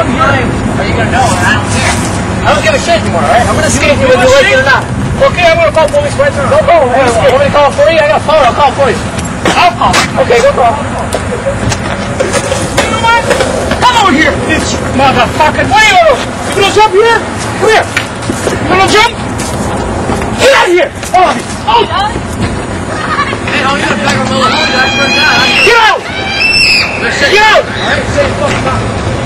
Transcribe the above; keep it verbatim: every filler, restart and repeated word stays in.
I'm here. Are you gonna know? I don't care. I don't give a shit anymore, alright? I'm gonna skate you whether you like it or not. Okay, I'm gonna call police right now. Go call them. You want me to call for you? I got a phone. I'll call for you. I'll call. Okay, go call. You know what? Come over here, this motherfucker. Wait a minute. You gonna jump here? Come here. You gonna jump? Get out of here. All of you. Oh. Hey, all you gotta back on the little guy. Get out! Get Get out! Alright, say fucking